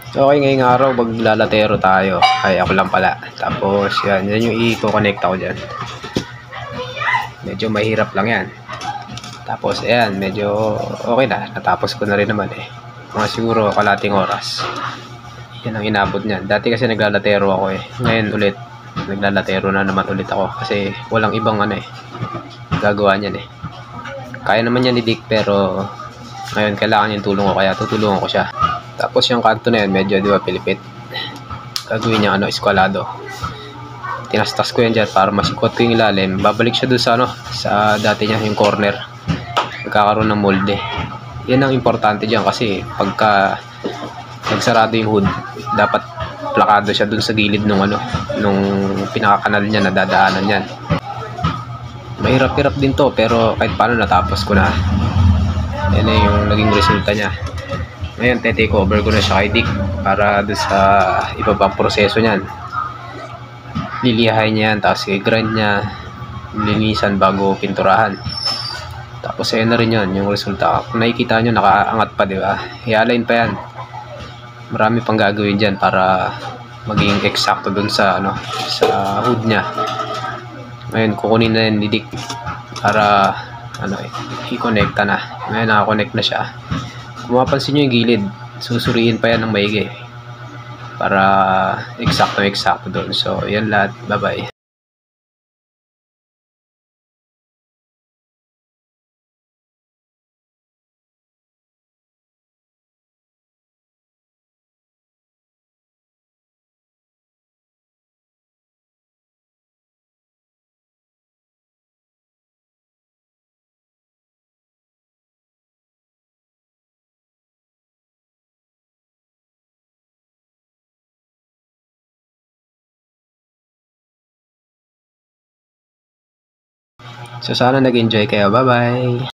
So okay, ngayong araw maglalatero tayo. Ay ako lang pala. Tapos yan yung i-connect ko dyan. Medyo mahirap lang yan. Tapos ayan, medyo okay na. Natapos ko na rin naman eh. Mga siguro kalating oras. Yan ang inabot niyan. Dati kasi naglalatero ako eh. Ngayon ulit naglalatero na naman ulit ako kasi walang ibang gagawa niyan eh. Kaya naman yan ni Dick pero ngayon kailangan yung tulong ko kaya tutulungan ko siya. Tapos yung kanto na yan medyo di ba pilipit. Gagawin niya eskwalado. Tinastas ko yan dyan para masikot ko yung ilalim. Babalik siya dun sa dati niya yung corner. Magkakaroon ng molde. Yan ang importante dyan kasi pagka nagsarado yung hood, dapat plakado siya dun sa gilid nung pinakakanal niya na dadaanan yan. Mahirap-hirap din to pero kahit paano natapos ko na. Yan na yung naging resulta niya. Ngayon take over ko na siya kay Dick para dun sa ibabang proseso niyan. Lilihain niya yan, tapos i-grind niya, linisan bago pinturahan. Tapos ayan na rin yun yung resulta. Kung nakikita nyo nakaangat pa, di ba? I-align pa yan. Marami pang gagawin dyan para maging eksakto dun sa sa hood niya. Ngayon kukunin na yan ni Dick para i-connecta na. Ngayon naka-connect na siya. Kung mapansin nyo yung gilid, susuriin pa yan ng maigi para eksakto doon. So yan lahat, bye bye. So sana nag-enjoy kayo, bye bye.